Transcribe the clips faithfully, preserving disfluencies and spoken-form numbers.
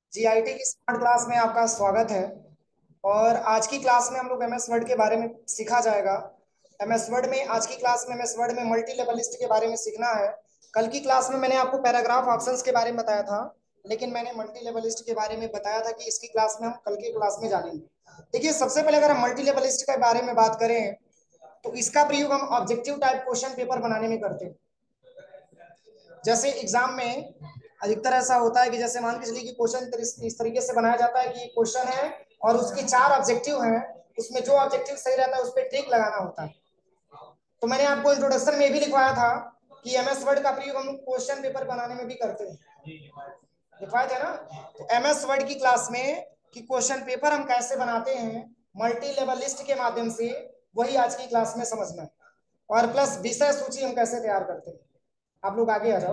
GIT की smart class में आपका स्वागत है। और आज की क्लास में हम लोग एमएस वर्ड के बारे में सीखा जाएगा। एमएस वर्ड में आज की क्लास में एमएस वर्ड में मल्टी लेवल लिस्ट के बारे में सीखना है। कल की क्लास में मैंने आपको पैराग्राफ ऑप्शंस के बारे में बताया था, लेकिन मैंने मल्टी लेवल लिस्ट के बारे में बताया था कि इसकी क्लास में हम कल की क्लास में जानेंगे। देखिए, सबसे पहले अगर हम मल्टी लेवल लिस्ट के बारे में बात करें तो इसका प्रयोग हम ऑब्जेक्टिव टाइप क्वेश्चन पेपर बनाने में करते हैं। जैसे एग्जाम में अधिकतर ऐसा होता है कि जैसे मान के चलिए कि क्वेश्चन इस तरीके से बनाया जाता है कि क्वेश्चन है और उसके चार ऑब्जेक्टिव हैं, उसमें जो ऑब्जेक्टिव सही रहता है उस पर टिक लगाना होता है। तो मैंने आपको इंट्रोडक्शन में भी लिखवाया था कि एमएस वर्ड का प्रयोग हम क्वेश्चन पेपर बनाने में भी करते हैं, लिखवाए थे ना। तो एमएस वर्ड की क्लास में कि क्वेश्चन पेपर हम कैसे बनाते हैं मल्टी लेवल लिस्ट के माध्यम से, वही आज की क्लास में समझना है। और प्लस विषय सूची हम कैसे तैयार करते हैं। आप लोग आगे आ जाओ।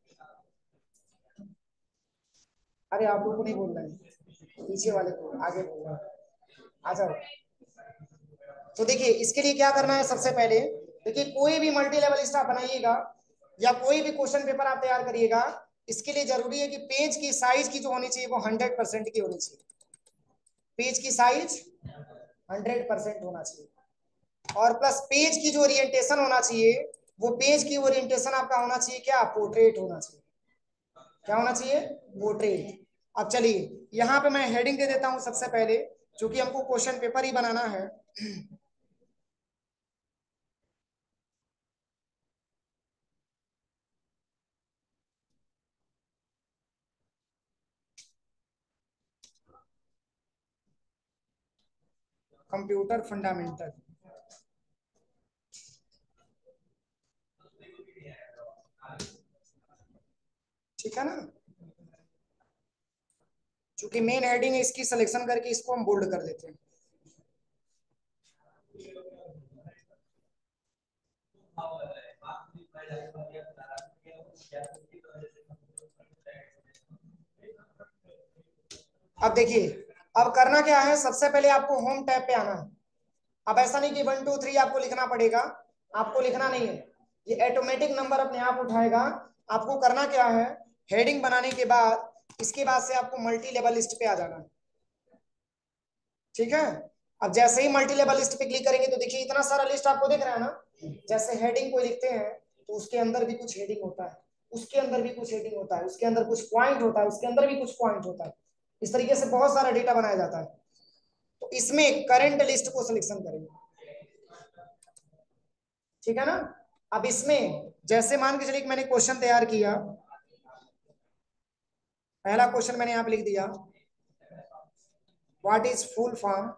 अरे आप लोग को नहीं बोल रहे हैं, पीछे वाले को आगे बोल रहे हैं। आ जाओ। तो देखिए, इसके लिए क्या करना है सबसे पहले। देखिए, कोई भी मल्टी लेवल लिस्ट आप बनाइएगा या कोई भी क्वेश्चन पेपर आप तैयार करिएगा, इसके लिए जरूरी है कि पेज की साइज की जो होनी चाहिए वो हंड्रेड परसेंट की होनी चाहिए। पेज की साइज हंड्रेड परसेंट होना चाहिए। और प्लस पेज की जो ओरिएंटेशन होना चाहिए, वो पेज की ओरिएंटेशन आपका होना चाहिए क्या, पोर्ट्रेट होना चाहिए। क्या होना चाहिए, पोर्ट्रेट। अब चलिए, यहाँ पे मैं हेडिंग दे देता हूं सबसे पहले, क्योंकि हमको क्वेश्चन पेपर ही बनाना है। Computer fundamental. ठीक है ना। चूंकि मेन हेडिंग है, इसकी सिलेक्शन करके इसको हम बोल्ड कर देते हैं। अब देखिए, अब करना क्या है, सबसे पहले आपको होम टैब पे आना है। अब ऐसा नहीं कि वन टू थ्री आपको लिखना पड़ेगा, आपको लिखना नहीं है, ये ऑटोमेटिक नंबर अपने आप उठाएगा। आपको करना क्या है, हेडिंग बनाने के बाद इसके बाद से आपको मल्टी लेवल लिस्ट पे आ जाना है। ठीक है। अब जैसे ही मल्टी लेवल लिस्ट पे क्लिक करेंगे तो देखिए इतना सारा लिस्ट आपको दिख रहा है ना। जैसे हेडिंग को लिखते हैं तो उसके अंदर भी कुछ हेडिंग होता है, उसके अंदर भी कुछ हेडिंग होता है, उसके अंदर कुछ पॉइंट होता है, उसके अंदर भी कुछ पॉइंट होता है। इस तरीके से बहुत सारा डेटा बनाया जाता है। तो इसमें करंट लिस्ट को सिलेक्शन करेंगे। ठीक है ना। अब इसमें जैसे मान के चलिए कि मैंने क्वेश्चन तैयार किया, पहला क्वेश्चन मैंने यहाँ पे लिख दिया, what is full form,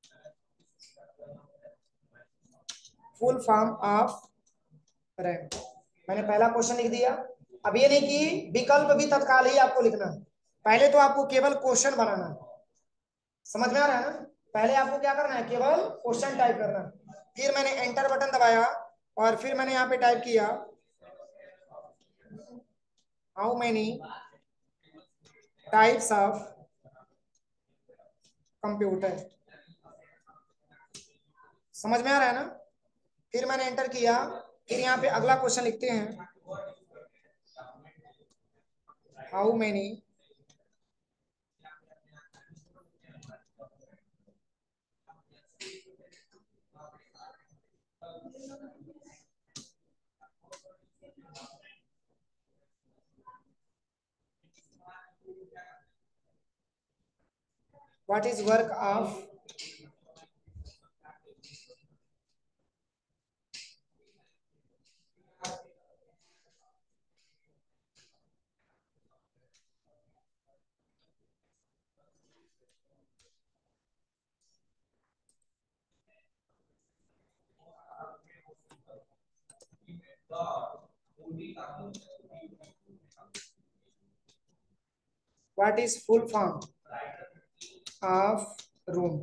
full form of rank. मैंने पहला क्वेश्चन लिख दिया। अब ये नहीं कि विकल्प भी तत्काल ही आपको लिखना है, पहले तो आपको केवल क्वेश्चन बनाना है। समझ में आ रहा है ना। पहले आपको क्या करना है, केवल क्वेश्चन टाइप करना है। फिर मैंने एंटर बटन दबाया और फिर मैंने यहाँ पे टाइप किया, how many types of computer. समझ में आ रहा है ना। फिर मैंने एंटर किया। फिर यहाँ पे अगला क्वेश्चन लिखते हैं, how many what is work of what is full form of room.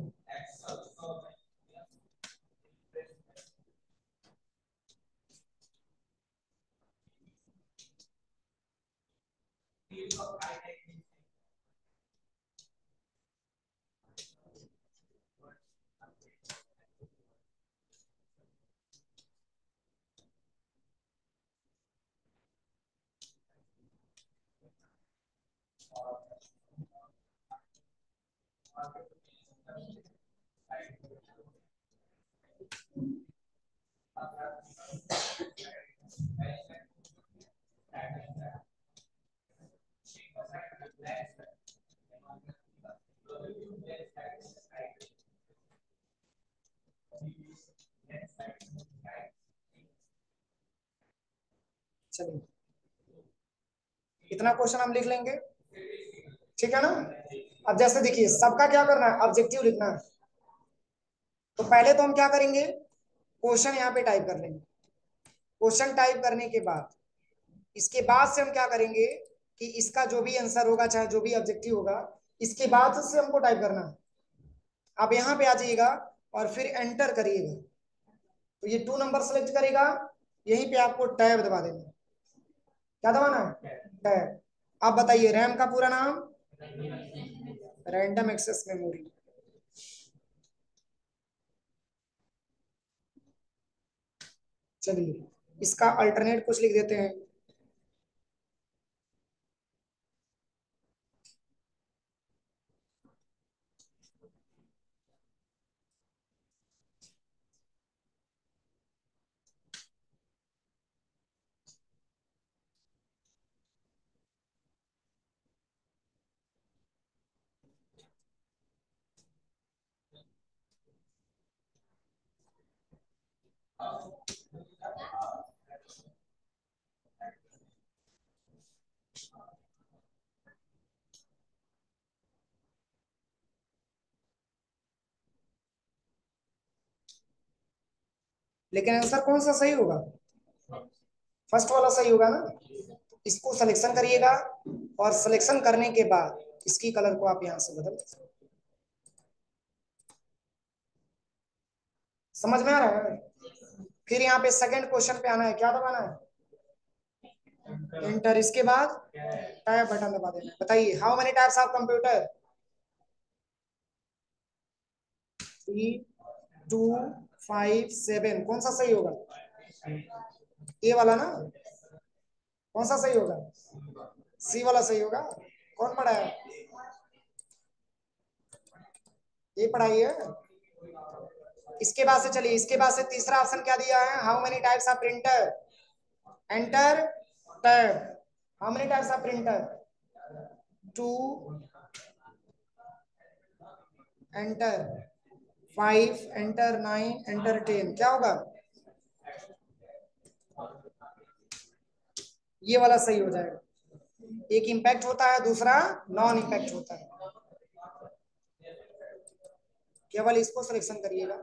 चलिए, इतना क्वेश्चन हम लिख लेंगे, ठीक है ना। अब जैसे देखिए, सबका क्या करना है, ऑब्जेक्टिव लिखना है। तो पहले तो हम क्या करेंगे, क्वेश्चन यहाँ पे टाइप कर लेंगे। क्वेश्चन टाइप करने के बाद, इसके बाद से हम क्या करेंगे कि इसका जो भी आंसर होगा, चाहे जो भी ऑब्जेक्टिव होगा, इसके बाद से हमको टाइप करना है। आप यहाँ पे आ जाइएगा और फिर एंटर करिएगा, तो ये टू नंबर सेलेक्ट करेगा, यहीं पे आपको टैब दबा देना। क्या दबाना है, टैब। आप बताइए, रैम का पूरा नाम, रैंडम एक्सेस मेमोरी। चलिए, इसका अल्टरनेट कुछ लिख देते हैं। लेकिन आंसर कौन सा सही होगा, फर्स्ट वाला सही होगा ना। इसको सिलेक्शन करिएगा, और सिलेक्शन करने के बाद इसकी कलर को आप यहां से बदल दीजिए। समझ में आ रहा है। फिर यहाँ पे सेकंड क्वेश्चन पे आना है, क्या दबाना है, इंटर। इसके बाद टैब बटन दबा देना है। बताइए, how many types of computer, three, two, five, seven. कौन सा सही होगा, ए वाला ना। कौन सा सही होगा, सी वाला सही होगा। कौन पढ़ा है, ये पढ़ाई है। इसके बाद से चलिए, इसके बाद से तीसरा ऑप्शन क्या दिया है, how many types of printer, enter, tab. How many types of printer, two, enter, five, enter, nine, enter, ten. क्या होगा, ये वाला सही हो जाएगा। एक इम्पैक्ट होता है, दूसरा नॉन इम्पैक्ट होता है। केवल इसको सिलेक्शन करिएगा,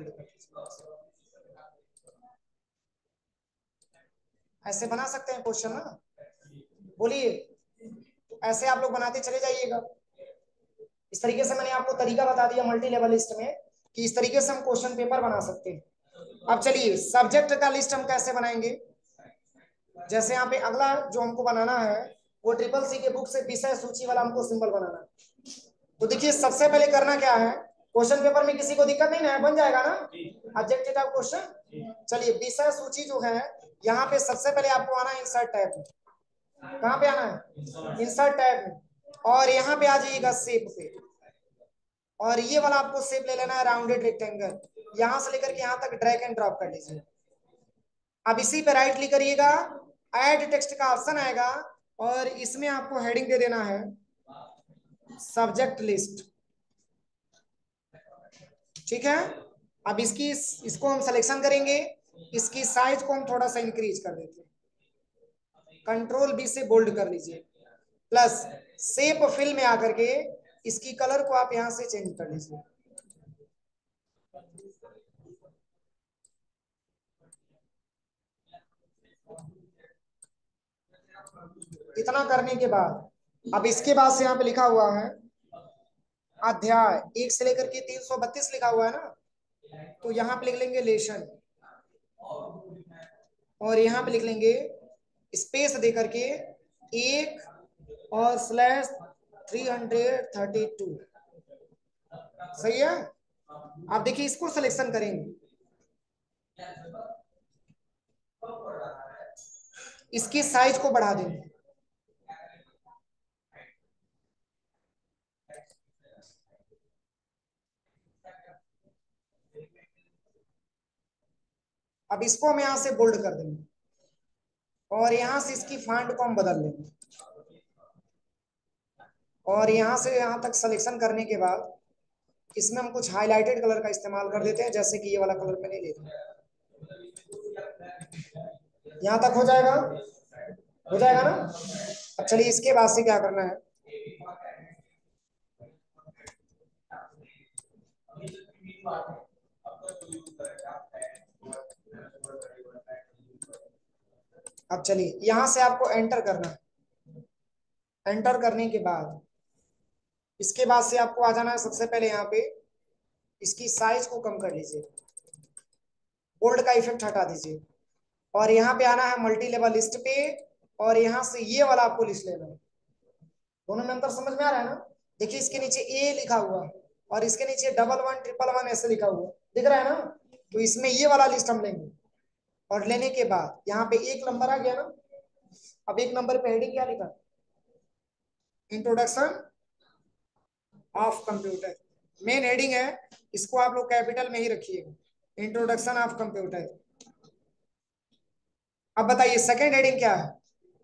ऐसे बना सकते हैं क्वेश्चन ना। बोलिए, तो ऐसे आप लोग बनाते चले जाइएगा। इस तरीके से मैंने आपको तरीका बता दिया मल्टी लेवल लिस्ट में, कि इस तरीके से हम क्वेश्चन पेपर बना सकते हैं। अब चलिए, सब्जेक्ट का लिस्ट हम कैसे बनाएंगे। जैसे यहाँ पे अगला जो हमको बनाना है, वो ट्रिपल सी के बुक से विषय सूची वाला हमको सिंबल बनाना है। तो देखिए, सबसे पहले करना क्या है, क्वेश्चन पेपर में किसी को दिक्कत नहीं ना, बन जाएगा ना ऑब्जेक्टिव टाइप क्वेश्चन। चलिए, विषय सूची जो है, यहाँ पे सबसे पहले आपको आना है इंसर्ट टैब में। कहाँ पे आना है, इंसर्ट टैब में, और यहाँ पे आ जाइएगा शेप पे, और ये वाला आपको शेप ले लेना है, राउंडेड रेक्टेंगल। यहां से लेकर के यहाँ तक ड्रैग एंड ड्रॉप कर लीजिए। अब इसी पे राइट क्लिक करिएगा, ऐड टेक्स्ट का ऑप्शन आएगा, और इसमें आपको हेडिंग दे देना है सब्जेक्ट लिस्ट। ठीक है। अब इसकी इसको हम सिलेक्शन करेंगे, इसकी साइज को हम थोड़ा सा इंक्रीज कर देते हैं, कंट्रोल बी से बोल्ड कर लीजिए, प्लस शेप फिल में आकर के इसकी कलर को आप यहां से चेंज कर लीजिए। इतना करने के बाद, अब इसके बाद से यहाँ पे लिखा हुआ है अध्याय, एक से लेकर के तीन सौ बत्तीस लिखा हुआ है ना, तो यहाँ पे लिख लेंगे लेशन, और यहाँ पे लिख लेंगे स्पेस दे करके एक और slash three hundred thirty two. सही है। आप देखिए, इसको सिलेक्शन करेंगे, इसकी साइज को बढ़ा देंगे, अब इसको हम यहां से बोल्ड कर देंगे और यहां से इसकी फॉन्ट को हम बदल लेंगे और यहां से यहां तक सिलेक्शन करने के बाद इसमें हम कुछ हाइलाइटेड कलर का इस्तेमाल कर देते हैं, जैसे कि ये वाला कलर मैंने ले लिया। यहां तक हो जाएगा, हो जाएगा ना। अब चलिए इसके बाद से क्या करना है, अब चलिए यहां से आपको एंटर करना है। एंटर करने के बाद इसके बाद से आपको आ जाना है, सबसे पहले यहाँ पे इसकी साइज को कम कर लीजिए, बोल्ड का इफेक्ट हटा दीजिए और यहाँ पे आना है मल्टी लेवल लिस्ट पे और यहाँ से ये वाला आपको लिस्ट लेना है। दोनों में अंतर समझ में आ रहा है ना। देखिए इसके नीचे ए लिखा हुआ है और इसके नीचे डबल वन ट्रिपल वन ऐसे लिखा हुआ दिख रहा है ना। तो इसमें ये वाला लिस्ट हम लेंगे और लेने के बाद यहाँ पे एक नंबर आ गया ना। अब एक नंबर पे हेडिंग क्या लिखा, introduction of computer, main heading है, इसको आप लोग कैपिटल में ही रखिएगा, इंट्रोडक्शन ऑफ कंप्यूटर। अब बताइए सेकेंड हेडिंग क्या है,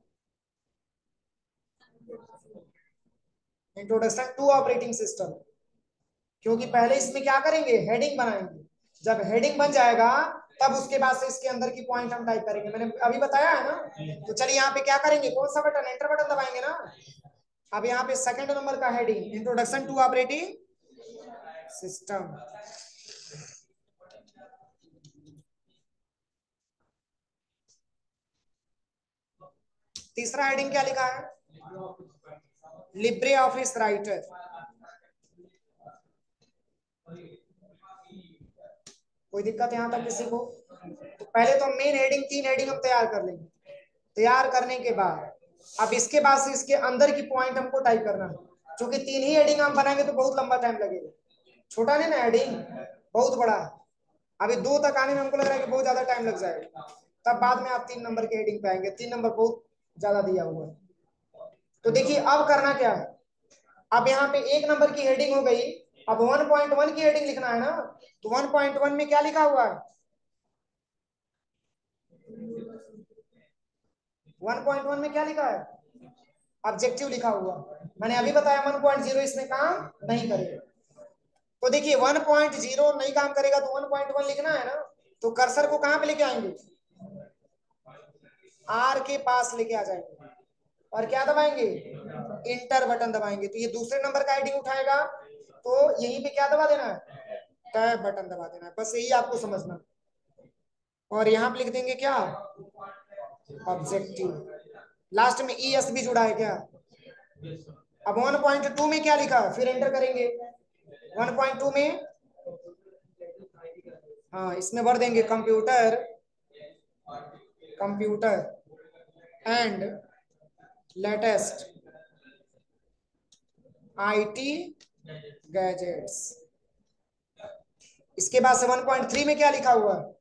इंट्रोडक्शन टू ऑपरेटिंग सिस्टम, क्योंकि पहले इसमें क्या करेंगे, हेडिंग बनाएंगे। जब हेडिंग बन जाएगा तब उसके बाद से इसके अंदर की पॉइंट हम टाइप करेंगे, मैंने अभी बताया है ना। तो चलिए यहाँ पे क्या करेंगे, कौन सा बटन, एंटर बटन दबाएंगे ना। अब यहाँ पे सेकंड नंबर का heading, introduction to operating system. तीसरा हेडिंग क्या लिखा है, लिब्रे ऑफिस राइटर। कोई दिक्कत यहां तक किसी को। तो पहले तो मेन हेडिंग, तीन हेडिंग हम तैयार कर लेंगे। तैयार करने के बाद अब इसके बाद से इसके अंदर की पॉइंट हमको टाइप करना है, क्योंकि तीन ही हेडिंग हम बनाएंगे तो बहुत लंबा टाइम लगेगा। छोटा नहीं ना हेडिंग, बहुत बड़ा है। अभी दो तक आने में हमको लग रहा है कि बहुत ज्यादा टाइम लग जाएगा, तब बाद में आप तीन नंबर के हेडिंग पे आएंगे। तीन नंबर बहुत ज्यादा दिया हुआ है। तो देखिए अब करना क्या है, अब यहाँ पे एक नंबर की हेडिंग हो गई। अब वन पॉइंट वन की हेडिंग लिखना है ना। तो वन पॉइंट वन में क्या लिखा हुआ है, वन पॉइंट वन में क्या लिखा है, ऑब्जेक्टिव लिखा हुआ। मैंने अभी बताया वन पॉइंट ज़ीरो इसमें काम नहीं करेगा। तो देखिए वन पॉइंट ज़ीरो नहीं काम करेगा तो वन पॉइंट वन लिखना है ना। तो कर्सर को कहां पे लेके आएंगे, आर के पास लेके आ जाएंगे और क्या दबाएंगे, इंटर बटन दबाएंगे। तो ये दूसरे नंबर का हेडिंग उठाएगा, तो यहीं पे क्या दबा देना है, टैब बटन दबा देना है। बस यही आपको समझना। और यहाँ पे लिख देंगे क्या, ऑब्जेक्टिव। लास्ट में ई एस भी जुड़ा है क्या। अब वन पॉइंट टू में क्या लिखा है, फिर एंटर करेंगे। वन पॉइंट टू में हाँ इसमें भर देंगे computer, computer and latest IT gadgets. इसके बाद से वन पॉइंट थ्री में क्या लिखा हुआ है,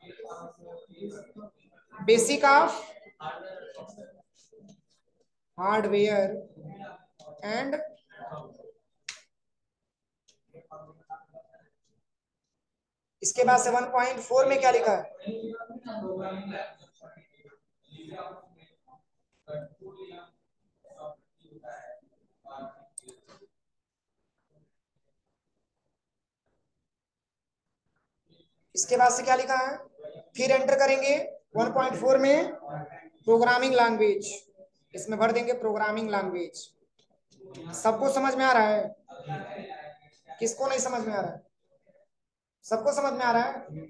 बेसिक ऑफ हार्डवेयर एंड इसके बाद से वन पॉइंट फोर में क्या लिखा है, इसके बाद से क्या लिखा है, फिर एंटर करेंगे। वन पॉइंट फोर में प्रोग्रामिंग लैंग्वेज, इसमें भर देंगे प्रोग्रामिंग लैंग्वेज। सबको समझ में आ रहा है, किसको नहीं समझ में आ रहा है, सबको समझ में आ रहा है,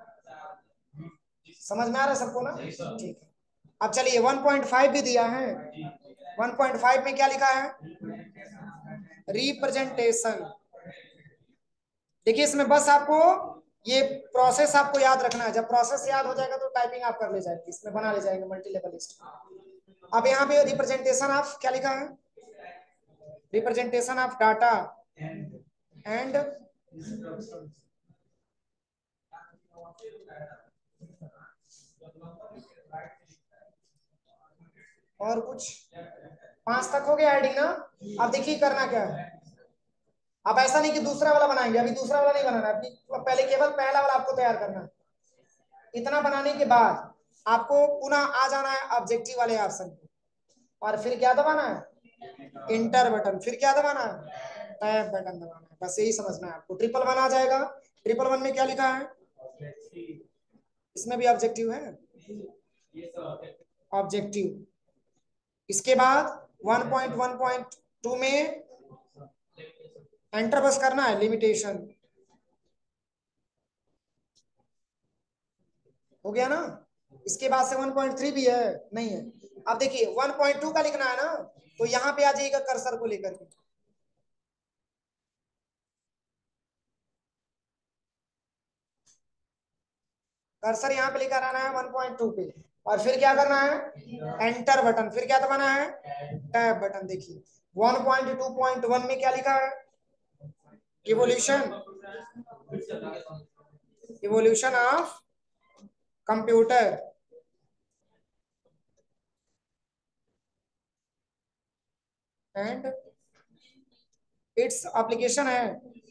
समझ में आ रहा है सबको ना, ठीक है। अब चलिए वन पॉइंट फाइव भी दिया है। वन पॉइंट फाइव में क्या लिखा है, रिप्रेजेंटेशन। देखिए इसमें बस आपको ये प्रोसेस आपको याद रखना है, जब प्रोसेस याद हो जाएगा तो टाइपिंग आप कर ले जाएंगे, इसमें बना ले जाएंगे मल्टी लेवल लिस्ट। अब यहाँ पे रिप्रेजेंटेशन ऑफ क्या लिखा है, रिप्रेजेंटेशन ऑफ डाटा एंड और कुछ, पांच तक हो गया हेडिंग ना। अब देखिए करना क्या है, अब ऐसा नहीं कि दूसरा वाला बनाएंगे, अभी दूसरा वाला नहीं बनाना है, अभी पहले केवल पहला वाला आपको तैयार करना है। इतना बनाने के बाद आपको पुनः आ जाना है ऑब्जेक्टिव वाले ऑप्शन पे, और फिर क्या दबाना है, इंटर बटन, फिर क्या दबाना है, टैब बटन दबाना है। बस यही समझना है आपको। ट्रिपल वन आ जाएगा। ट्रिपल वन में क्या लिखा है, इसमें भी ऑब्जेक्टिव है, ऑब्जेक्टिव। इसके बाद one point one point two में एंटर बस करना है, लिमिटेशन। हो गया ना। इसके बाद से वन पॉइंट थ्री भी है, नहीं है। अब देखिए वन पॉइंट टू का लिखना है ना, तो यहां पे आ जाइएगा कर्सर को लेकर के। कर्सर यहाँ पे लेकर आना है वन पॉइंट टू पे, और फिर क्या करना है, एंटर बटन, फिर क्या दबाना है, टैब बटन। देखिए one point two point one में क्या लिखा है, evolution, evolution of computer and its application है।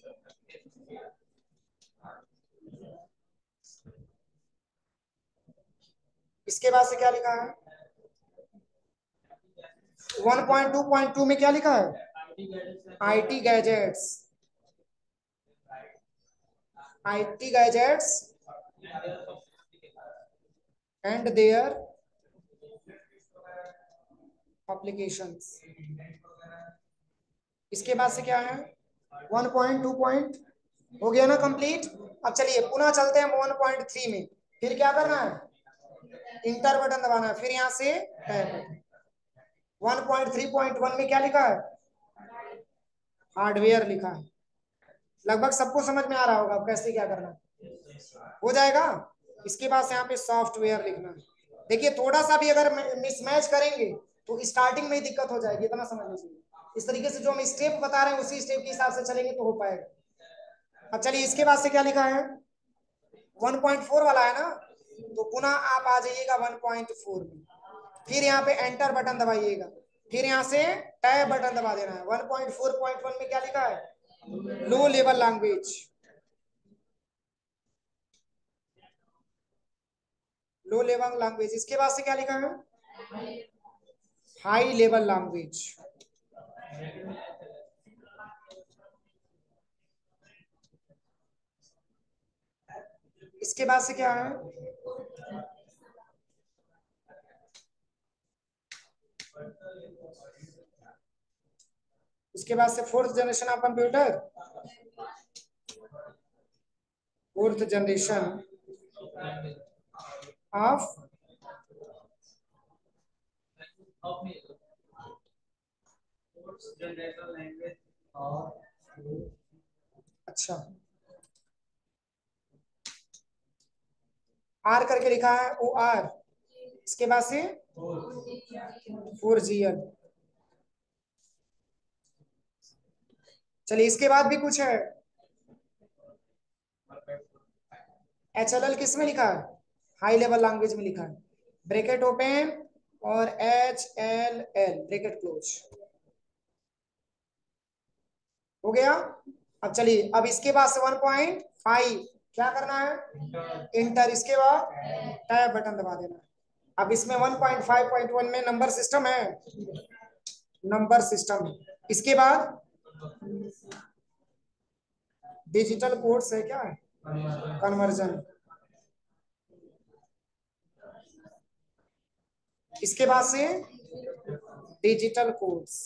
इसके बाद से क्या लिखा है, one point two point two में क्या लिखा है, IT gadgets, IT gadgets and their applications. इसके बाद से क्या है, वन पॉइंट टू पॉइंट हो गया ना कंप्लीट। अब चलिए पुनः चलते हैं वन पॉइंट थ्री में। फिर क्या करना है, इंटर बटन दबाना है, फिर यहां से tab. One point three point one में क्या लिखा है, हार्डवेयर लिखा है। लगभग सबको समझ में आ रहा होगा अब कैसे क्या करना है, हो जाएगा। इसके बाद से यहाँ पे सॉफ्टवेयर लिखना है। देखिए थोड़ा सा भी अगर मिसमैच करेंगे तो स्टार्टिंग में ही दिक्कत हो जाएगी, इतना समझ लीजिए। इस तरीके से जो हम स्टेप बता रहे हैं उसी स्टेप के हिसाब से चलेंगे तो हो पाएगा। अब चलिए इसके बाद से क्या लिखा है, वन पॉइंट फोर वाला है ना, तो पुनः आप आ जाइएगा वन पॉइंट फोर में, फिर यहाँ पे एंटर बटन दबाइएगा, फिर यहाँ से टैब बटन दबा देना है। One point four point one में क्या लिखा है, low level language, low level language. इसके बाद से क्या लिखा है, हाई लेवल लैंग्वेज। इसके बाद से क्या है, उसके बाद से fourth generation of computer, fourth generation of, अच्छा आर करके लिखा है, ओ आर। इसके बाद से फोर जी एल। चलिए इसके बाद भी कुछ है, एच एल एल किस में लिखा है, हाई लेवल लैंग्वेज में लिखा है। ब्रैकेट ओपन और H L L bracket close. हो गया। अब चलिए अब इसके बाद से वन पॉइंट फाइव क्या करना है, इंटर, इसके बाद टैब बटन दबा देना है। अब इसमें one point five point one में नंबर सिस्टम है, नंबर सिस्टम। इसके बाद डिजिटल कोड्स है, क्या है, कन्वर्जन। इसके बाद से डिजिटल कोड्स।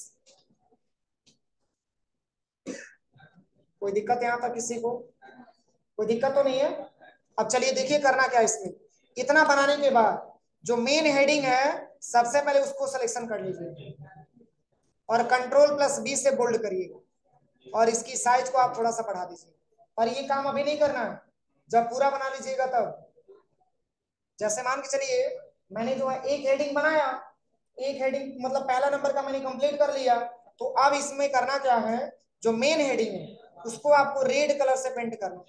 कोई दिक्कत यहाँ तक किसी को, कोई दिक्कत तो नहीं है। अब चलिए देखिए करना क्या है इसमें। इतना बनाने के बाद जो मेन हेडिंग है सबसे पहले उसको सिलेक्शन कर लीजिए और कंट्रोल प्लस बी से बोल्ड करिएगा, और इसकी साइज को आप थोड़ा सा बढ़ा दीजिए। और ये काम अभी नहीं करना है, जब पूरा बना लीजिएगा तब। जैसे मान के चलिए मैंने जो है एक हेडिंग बनाया, एक हेडिंग मतलब पहला नंबर का मैंने कंप्लीट कर लिया, तो अब इसमें करना क्या है, जो मेन हेडिंग है उसको आपको रेड कलर से पेंट करना,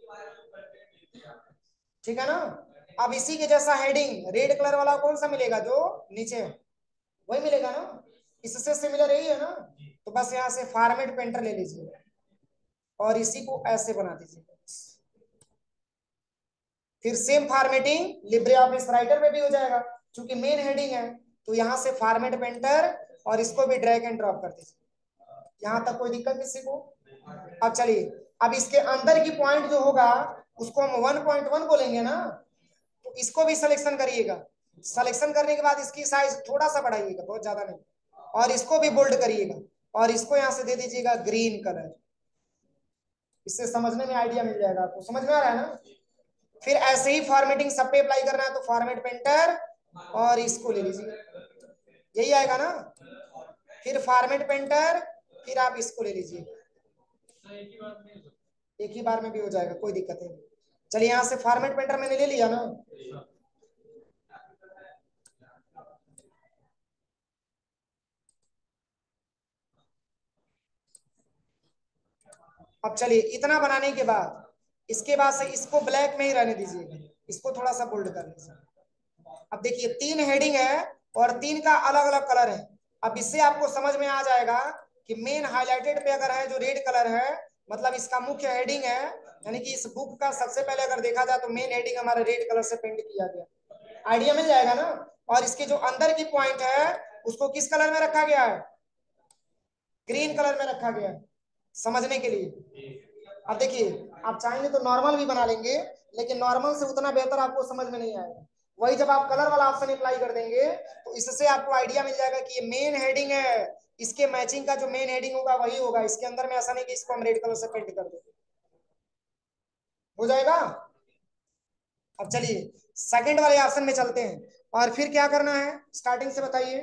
ठीक है ना। अब इसी के जैसा हेडिंग रेड कलर वाला कौन सा मिलेगा, जो नीचे है वही मिलेगा ना, इससे सिमिलर यही है ना। तो बस यहाँ से फॉर्मेट पेंटर ले लीजिए और इसी को ऐसे बना दीजिए। फिर same formatting LibreOffice Writer में भी हो जाएगा, क्योंकि मेन हेडिंग है। तो यहां से फॉर्मेट पेंटर और इसको भी ड्रैग एंड ड्रॉप कर दीजिए। यहां तक कोई दिक्कत किसी को? अब चलिए, अब इसके अंदर की पॉइंट जो होगा उसको हम वन पॉइंट वन बोलेंगे ना, तो इसको भी सिलेक्शन करिएगा। सिलेक्शन करने के बाद इसकी साइज थोड़ा सा बढ़ाइएगा, बहुत ज्यादा नहीं, और इसको भी बोल्ड करिएगा, और इसको यहां से दे दीजिएगा ग्रीन कलर। इससे समझने में आइडिया मिल जाएगा आपको, समझ में आ रहा है ना? फिर ऐसे ही फॉर्मेटिंग सब पे अप्लाई करना है, तो फॉर्मेट पेंटर और इसको ले लीजिए, यही आएगा ना। फिर फॉर्मेट पेंटर, फिर आप इसको ले लीजिए, एक ही बार में भी हो जाएगा, कोई दिक्कत नहीं। चलिए, यहां से फॉर्मेट पेंटर मैंने ले लिया ना। अब चलिए, इतना बनाने के बाद इसके बाद से इसको ब्लैक में ही रहने दीजिएगा, इसको थोड़ा सा बोल्ड कर लीजिए। अब देखिए, तीन हेडिंग है और तीन का अलग अलग कलर है। अब इससे आपको समझ में आ जाएगा कि मेन हाईलाइटेड पे अगर है जो रेड कलर है, मतलब इसका मुख्य हेडिंग है, यानी कि इस बुक का सबसे पहले अगर देखा जाए तो मेन हेडिंग हमारा रेड कलर से पेंट किया गया। आइडिया मिल जाएगा ना? और इसके जो अंदर की पॉइंट है उसको किस कलर में रखा गया है? ग्रीन कलर में रखा गया है, समझने के लिए। अब देखिए, आप चाहेंगे तो नॉर्मल भी बना लेंगे, लेकिन नॉर्मल से उतना बेहतर आपको समझ में नहीं आएगा। वही जब आप कलर वाला ऑप्शन अप्लाई कर देंगे तो इससे आपको आइडिया मिल जाएगा कि ये मेन हेडिंग है, इसके मैचिंग का जो मेन हेडिंग होगा वही होगा। इसके अंदर में ऐसा नहीं कि इसको हम रेड कलर से पेंट कर देंगे, हो जाएगा। अब चलिए, सेकंड वाले ऑप्शन में चलते हैं, और फिर क्या करना है स्टार्टिंग से बताइए।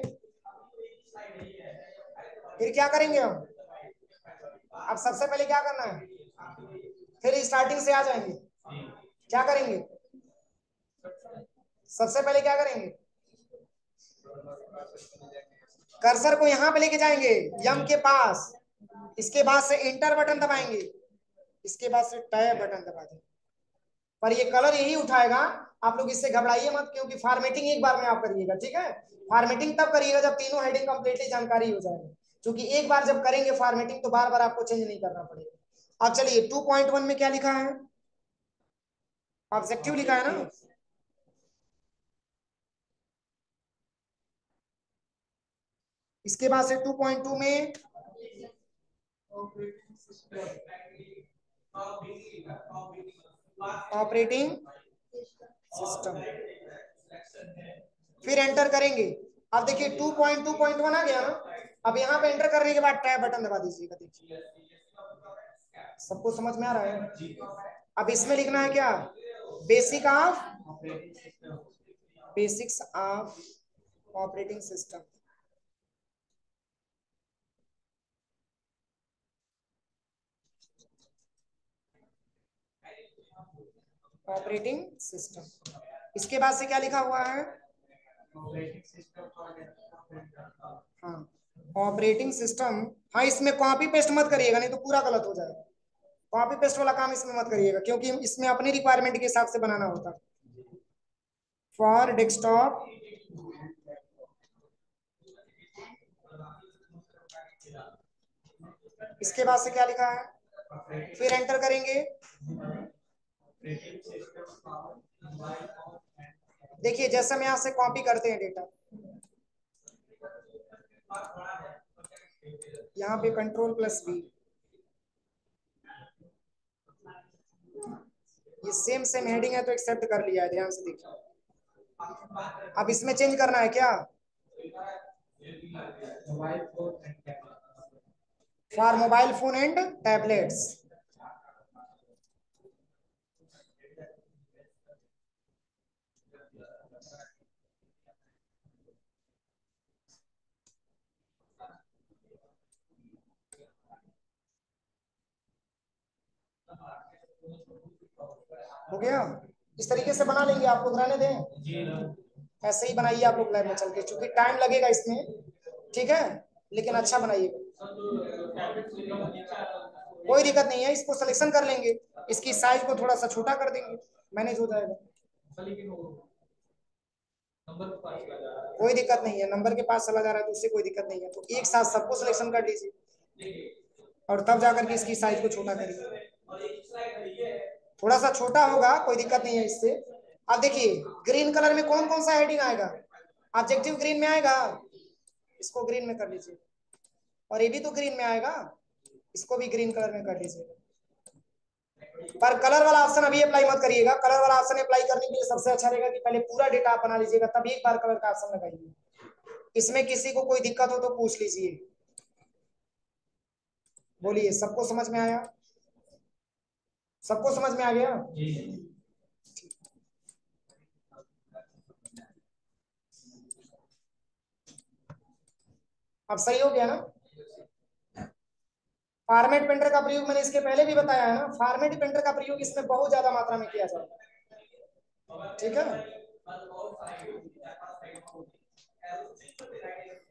फिर क्या करेंगे हम? अब सबसे पहले क्या करना है? फिर स्टार्टिंग से आ जाएंगे, क्या करेंगे? सबसे पहले क्या करेंगे? कर्सर को यहां पे लेके जाएंगे यम के पास, इसके बाद से इंटर बटन दबाएंगे, इसके बाद से टैब बटन दबा देंगे, पर ये कलर यही उठाएगा। आप लोग इससे घबराइए मत, क्योंकि फॉर्मेटिंग एक बार में आप करिएगा, ठीक है? फॉर्मेटिंग तब करिएगा जब तीनों हेडिंग कंप्लीटली जानकारी हो जाएगी, क्योंकि एक बार जब करेंगे फॉर्मेटिंग तो बार बार आपको चेंज नहीं करना पड़ेगा। अब चलिए, टू पॉइंट वन में क्या लिखा है? ऑब्जेक्टिव लिखा है ना। इसके बाद से टू पॉइंट टू में ऑपरेटिंग सिस्टम, फिर एंटर करेंगे। अब देखिए, two point two point one आ गया ना। अब यहाँ पे एंटर करने के बाद टैब बटन दबा दीजिएगा। देखिए, सबको समझ में आ रहा है? अब इसमें लिखना है क्या? Basic of basics of operating system. Operating system, इसके बाद से क्या लिखा हुआ है? हाँ, ऑपरेटिंग सिस्टम। हाँ, इसमें कॉपी पेस्ट मत करिएगा, नहीं तो पूरा गलत हो जाएगा। कॉपी पेस्ट वाला काम इसमें मत करिएगा, क्योंकि इसमें अपनी रिक्वायरमेंट के हिसाब से बनाना होता है। फॉर डेस्कटॉप इसके बाद से क्या लिखा है? फिर एंटर करेंगे। देखिए, जैसे हम यहाँ से कॉपी करते हैं डेटा, यहाँ पे कंट्रोल प्लस बी, ये सेम सेम हेडिंग है तो एक्सेप्ट कर लिया है, ध्यान से देखिए। अब इसमें चेंज करना है क्या? For mobile phone and tablets. हो गया? इस तरीके से बना लेंगे, आप लोग रहने दें, ऐसे ही बनाइए आप लोग लैब में चल के, क्योंकि टाइम लगेगा इसमें, ठीक है? लेकिन अच्छा बनाइएगा, कोई दिक्कत नहीं है। इसको सिलेक्शन कर लेंगे, इसकी साइज को थोड़ा सा छोटा कर देंगे, मैनेज हो जाएगा, कोई दिक्कत नहीं है। नंबर के पास चला जा रहा है तो उससे कोई दिक्कत नहीं है, तो एक साथ सबको सिलेक्शन कर लीजिए और तब जाकर के इसकी साइज को छोटा करिए, थोड़ा सा छोटा होगा, कोई दिक्कत नहीं है इससे। अब देखिए ग्रीन कलर में कौन कौन सा हेडिंग आएगा, ऑब्जेक्टिव ग्रीन में आएगा, इसको ग्रीन में कर लीजिए, और ये भी तो ग्रीन में आएगा, इसको भी ग्रीन कलर में कर लीजिए। पर कलर वाला ऑप्शन अभी अप्लाई मत करिएगा, कलर वाला ऑप्शन अप्लाई करने के लिए सबसे अच्छा रहेगा कि पहले पूरा डेटा आप बना लीजिएगा, तब एक बार कलर का ऑप्शन लगाइए। इसमें किसी को कोई दिक्कत हो तो पूछ लीजिए। बोलिए, सबको समझ में आया? सबको समझ में आ गया? अब सही हो गया ना? फॉर्मेट पेंटर का प्रयोग मैंने इसके पहले भी बताया है ना, फॉर्मेट पेंटर का प्रयोग इसमें बहुत ज्यादा मात्रा में किया जाता है। ठीक है।